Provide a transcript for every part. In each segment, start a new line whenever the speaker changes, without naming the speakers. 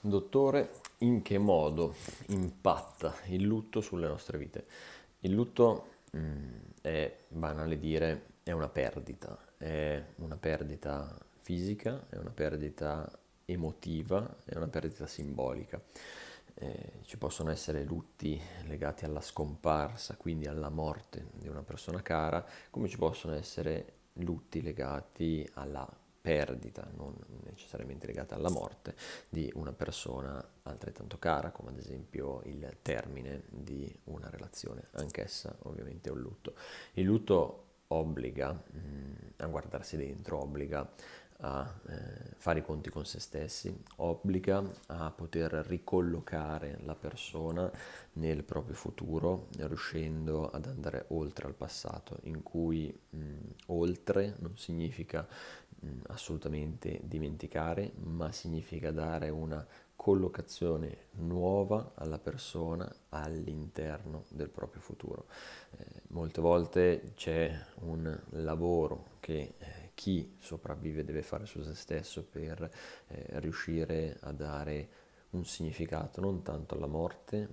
Dottore, in che modo impatta il lutto sulle nostre vite? Il lutto, è banale dire, è una perdita fisica, è una perdita emotiva, è una perdita simbolica. Ci possono essere lutti legati alla scomparsa, quindi alla morte di una persona cara, come ci possono essere lutti legati alla perdita, non necessariamente legata alla morte, di una persona altrettanto cara, come ad esempio il termine di una relazione, anch'essa ovviamente è un lutto. Il lutto obbliga a guardarsi dentro, obbliga a fare i conti con se stessi, obbliga a poter ricollocare la persona nel proprio futuro, riuscendo ad andare oltre al passato, in cui oltre non significa assolutamente dimenticare, ma significa dare una collocazione nuova alla persona all'interno del proprio futuro. Molte volte c'è un lavoro che chi sopravvive deve fare su se stesso per riuscire a dare un significato non tanto alla morte,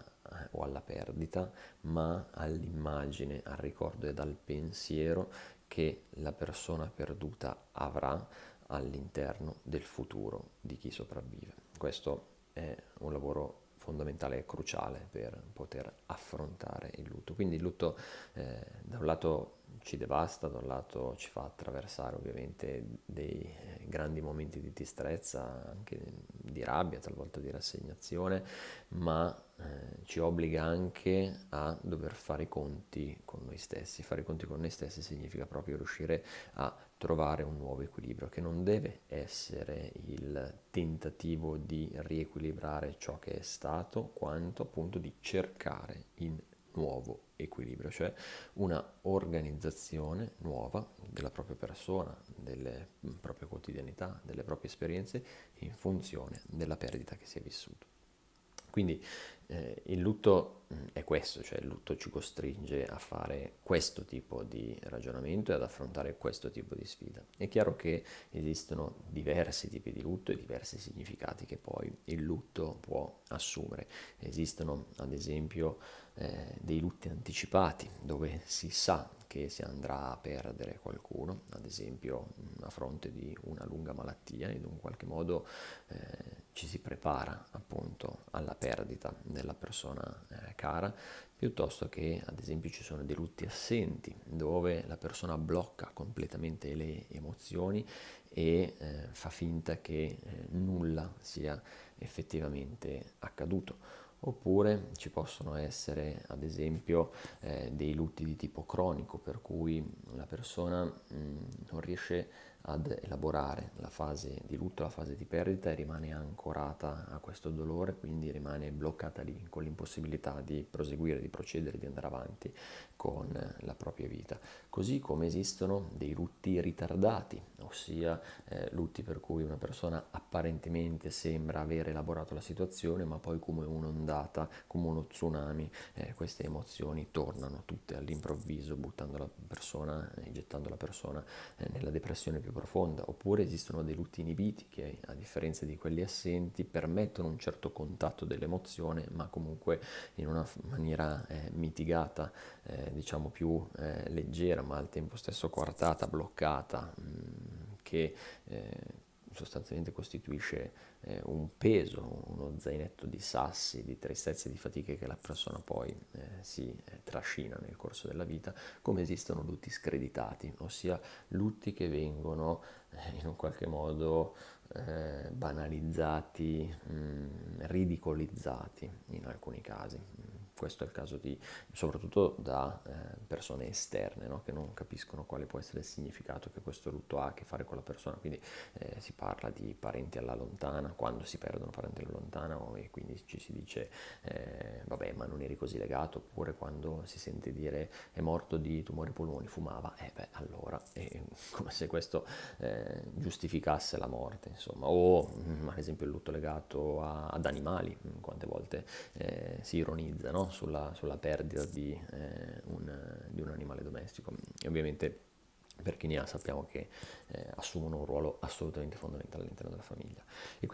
o alla perdita, ma all'immagine, al ricordo ed al pensiero che la persona perduta avrà all'interno del futuro di chi sopravvive. Questo è un lavoro fondamentale e cruciale per poter affrontare il lutto. Quindi il lutto da un lato ci devasta, da un lato ci fa attraversare ovviamente dei grandi momenti di tristezza, anche di rabbia, talvolta di rassegnazione, ma ci obbliga anche a dover fare i conti con noi stessi. Fare i conti con noi stessi significa proprio riuscire a trovare un nuovo equilibrio, che non deve essere il tentativo di riequilibrare ciò che è stato, quanto appunto di cercare il nuovo equilibrio, cioè una organizzazione nuova della propria persona, delle proprie quotidianità, delle proprie esperienze in funzione della perdita che si è vissuta. Quindi il lutto è questo, cioè il lutto ci costringe a fare questo tipo di ragionamento e ad affrontare questo tipo di sfida. È chiaro che esistono diversi tipi di lutto e diversi significati che poi il lutto può assumere. Esistono ad esempio dei lutti anticipati dove si sa che si andrà a perdere qualcuno, ad esempio a fronte di una lunga malattia, e in un qualche modo ci si prepara appunto alla perdita della persona cara, piuttosto che ad esempio ci sono dei lutti assenti dove la persona blocca completamente le emozioni e fa finta che nulla sia effettivamente accaduto. Oppure ci possono essere ad esempio dei lutti di tipo cronico, per cui la persona non riesce ad elaborare la fase di lutto, la fase di perdita e rimane ancorata a questo dolore, quindi rimane bloccata lì con l'impossibilità di proseguire, di procedere, di andare avanti con la propria vita. Così come esistono dei lutti ritardati, ossia lutti per cui una persona apparentemente sembra aver elaborato la situazione, ma poi come un'ondata, come uno tsunami, queste emozioni tornano tutte all'improvviso, buttando la persona e gettando la persona nella depressione più profonda. Oppure esistono dei lutti inibiti che, a differenza di quelli assenti, permettono un certo contatto dell'emozione, ma comunque in una maniera mitigata, diciamo più leggera, ma al tempo stesso coartata, bloccata, che sostanzialmente costituisce un peso, uno zainetto di sassi, di tristezze e di fatiche che la persona poi si trascina nel corso della vita, come esistono lutti screditati, ossia lutti che vengono in un qualche modo banalizzati, ridicolizzati in alcuni casi. Questo è il caso di, soprattutto da persone esterne, no? Che non capiscono quale può essere il significato che questo lutto ha a che fare con la persona. Quindi si parla di parenti alla lontana, quando si perdono parenti alla lontana, e quindi ci si dice vabbè, ma non eri così legato. Oppure quando si sente dire è morto di tumore ai polmoni, fumava, allora è come se questo giustificasse la morte, insomma. O ad esempio il lutto legato ad animali, quante volte si ironizza, no? sulla perdita di un animale domestico. E ovviamente per chi ne ha sappiamo che assumono un ruolo assolutamente fondamentale all'interno della famiglia. E quindi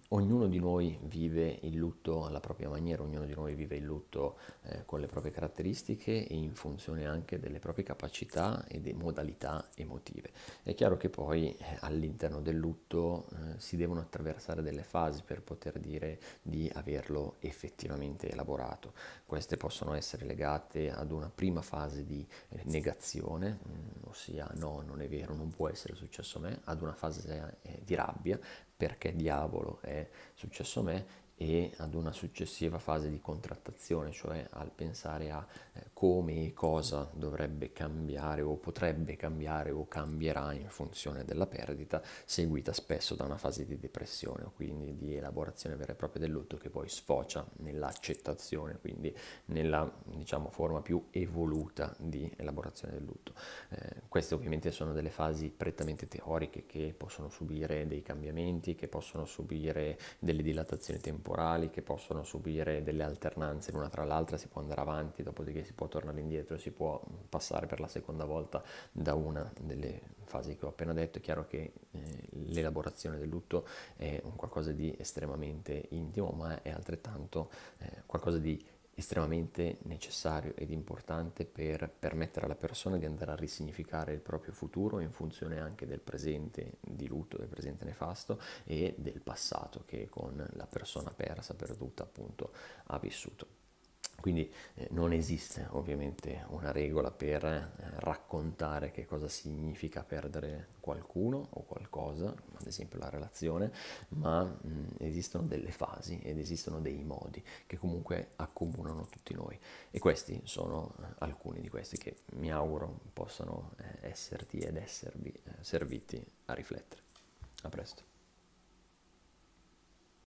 ognuno di noi vive il lutto alla propria maniera, ognuno di noi vive il lutto con le proprie caratteristiche e in funzione anche delle proprie capacità e delle modalità emotive. È chiaro che poi all'interno del lutto si devono attraversare delle fasi per poter dire di averlo effettivamente elaborato. Queste possono essere legate ad una prima fase di negazione, ossia no, non è vero, non può essere successo a me, ad una fase di rabbia, perché diavolo è successo a me, e ad una successiva fase di contrattazione, cioè al pensare a come e cosa dovrebbe cambiare o potrebbe cambiare o cambierà in funzione della perdita, seguita spesso da una fase di depressione o quindi di elaborazione vera e propria del lutto, che poi sfocia nell'accettazione, quindi nella, diciamo, forma più evoluta di elaborazione del lutto. Queste ovviamente sono delle fasi prettamente teoriche che possono subire dei cambiamenti, che possono subire delle dilatazioni temporali, che possono subire delle alternanze l'una tra l'altra, si può andare avanti, dopodiché si può tornare indietro, si può passare per la seconda volta da una delle fasi che ho appena detto. È chiaro che l'elaborazione del lutto è un qualcosa di estremamente intimo, ma è altrettanto qualcosa di estremamente necessario ed importante per permettere alla persona di andare a risignificare il proprio futuro in funzione anche del presente di lutto, del presente nefasto e del passato che con la persona persa, perduta appunto, ha vissuto. Quindi non esiste ovviamente una regola per raccontare che cosa significa perdere qualcuno o qualcosa, ad esempio la relazione, ma esistono delle fasi ed esistono dei modi che comunque accomunano tutti noi, e questi sono alcuni di questi che mi auguro possano esserti ed esservi serviti a riflettere. A presto.